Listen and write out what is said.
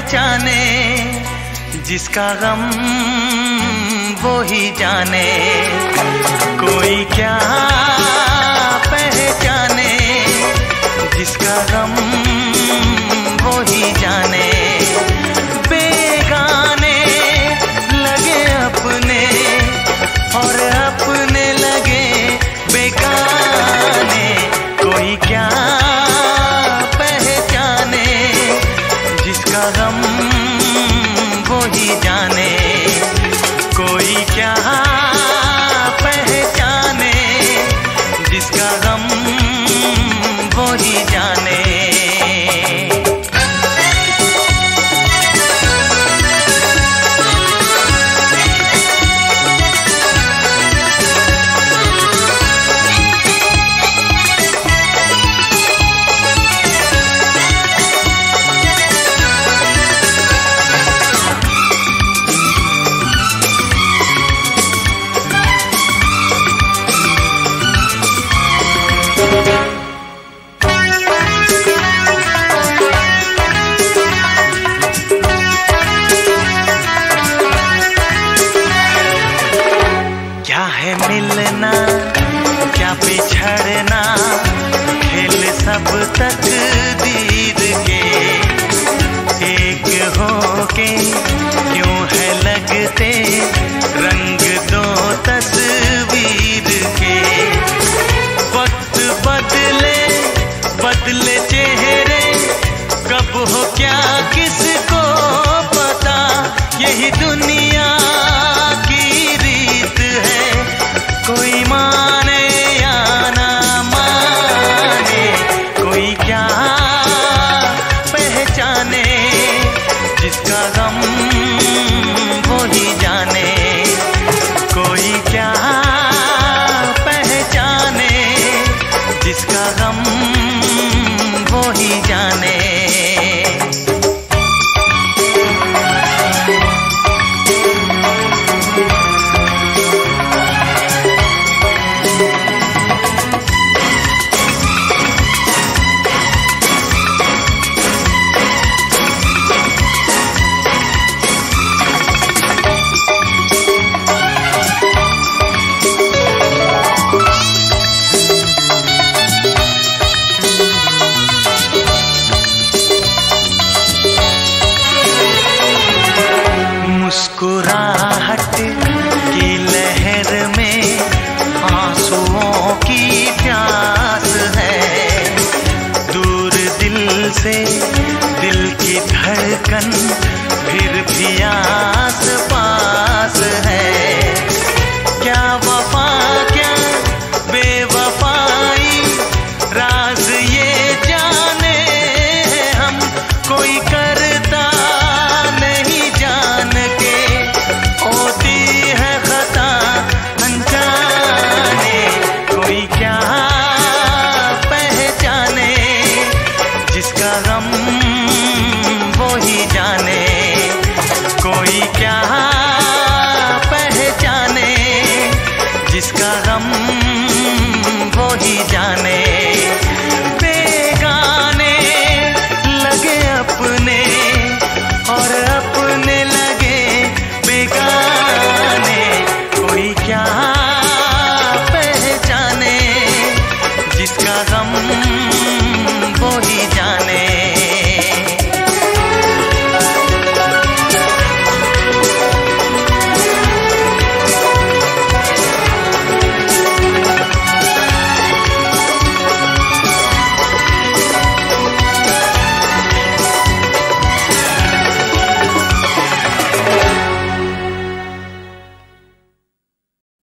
पहचाने, जिसका गम वो ही जाने। कोई क्या पहचाने, जिसका गम वो ही जाने। बेगाने लगे अपने और अपने लगे बेगाने। कोई क्या पहचाने, जिसका गम वो ही जाने। कोई क्या पहचाने, जिसका गम वो ही जाने। क्या है मिलना, क्या बिछड़ना, खेल सब तकदीर के। एक होके क्यों है लगते रंग दो तस्वीर के। वक्त बदले बदले चेहरे, कब हो क्या किसको पता। यही दुनिया की रीत है, कोई माने या ना माने। कोई क्या पहचाने, जिसका गम वो ही जाने। कोई क्या पहचाने, जिसका गम वो ही जाने। मुस्कुराहट की लहर में आंसुओं की प्यास है। दूर दिल से दिल की धड़कन, फिर भी आस पास है। क्या वफा क्या बेवफाई, राज ये जाने हम। कोई करता नहीं जान के, होती है खता अनजाने। कोई क्या पहचाने, जिसका गम